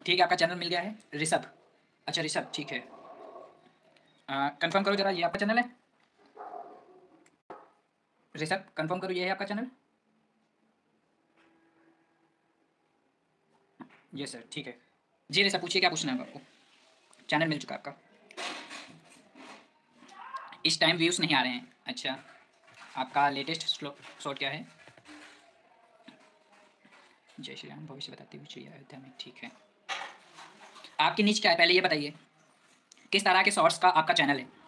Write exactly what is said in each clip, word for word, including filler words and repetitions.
ठीक है, आपका चैनल मिल गया है ऋषभ। अच्छा ऋषभ, ठीक है। कंफर्म करो जरा, ये आपका चैनल है ऋषभ? कंफर्म करो, ये है आपका चैनल? ये सर, ठीक है। जी ऋषभ, पूछिए क्या पूछना है आपको। चैनल मिल चुका है आपका। इस टाइम व्यूज़ नहीं आ रहे हैं, अच्छा। आपका लेटेस्ट शॉट क्या है? जय श्री राम, भविष्य बताती हुई चिड़िया अयोध्या में, ठीक है। आपकी नीच क्या है पहले ये बताइए, किस तरह के शॉर्ट्स का आपका चैनल है?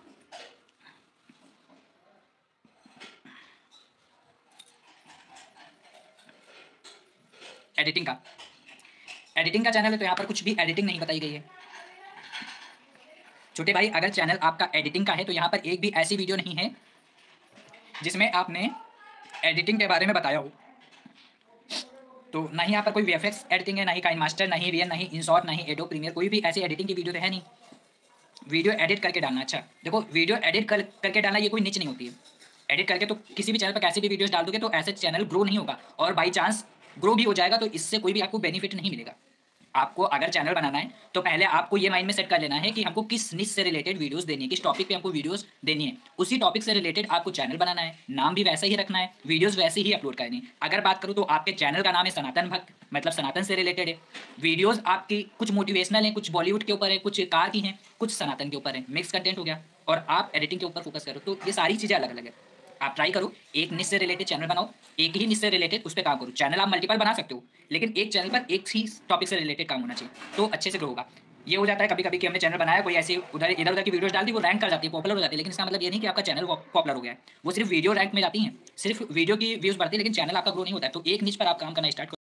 एडिटिंग का? एडिटिंग का चैनल है तो यहाँ पर कुछ भी एडिटिंग नहीं बताई गई है छोटे भाई। अगर चैनल आपका एडिटिंग का है तो यहाँ पर एक भी ऐसी वीडियो नहीं है जिसमें आपने एडिटिंग के बारे में बताया हो। तो ना ही यहाँ पर कोई वीएफएक्स एडिटिंग है, ना ही काइन मास्टर, ना ही रियल, ना ही इनशॉट, ना ही एडोब प्रीमियर, कोई भी ऐसी एडिटिंग की वीडियो तो है नहीं। वीडियो एडिट करके डालना, अच्छा देखो वीडियो एडिट कर करके डालना ये कोई निच नहीं होती है। एडिट करके तो किसी भी चैनल पर कैसी भी वीडियोस डाल दोगे तो ऐसे चैनल ग्रो नहीं होगा, और बाई चांस ग्रो भी हो जाएगा तो इससे कोई भी आपको बेनिफिट नहीं मिलेगा। आपको अगर चैनल बनाना है तो पहले आपको ये माइंड में सेट कर लेना है कि हमको किस निश से रिलेटेड वीडियोस देनी है, किस टॉपिक पे हमको वीडियोस देनी है, उसी टॉपिक से रिलेटेड आपको चैनल बनाना है, नाम भी वैसे ही रखना है, वीडियोस वैसे ही अपलोड करनी है। अगर बात करूँ तो आपके चैनल का नाम है सनातन भक्त, मतलब सनातन से रिलेटेड है। वीडियोस आपकी कुछ मोटिवेशनल हैं, कुछ बॉलीवुड के ऊपर है, कुछ कार की हैं, कुछ सनातन के ऊपर है, मिक्स कंटेंट हो गया। और आप एडिटिंग के ऊपर फोकस करो, तो ये सारी चीज़ें अलग अलग है। आप ट्राई करो, एक निश से रिलेटेड चैनल बनाओ, एक ही निश से रिलेटेड उस पर काम करो। चैनल आप मल्टीपल बना सकते हो, लेकिन एक चैनल पर एक ही टॉपिक से रिलेटेड काम होना चाहिए, तो अच्छे से ग्रो होगा। ये हो जाता है कभी कभी कि हमने चैनल बनाया, कोई ऐसी उधर इधर उधर की वीडियोस डाल दी, वो रैंक कर जाती है, पॉपुलर हो जाती है, लेकिन इसका मतलब ये नहीं कि आपका चैनल पॉपुलर हो गया है। वो सिर्फ वीडियो रैंक में जाती हैं, सिर्फ वीडियो की व्यूज़ बढ़ती है, लेकिन चैनल आपका ग्रो नहीं होता है। तो एक निच पर आप काम करना स्टार्ट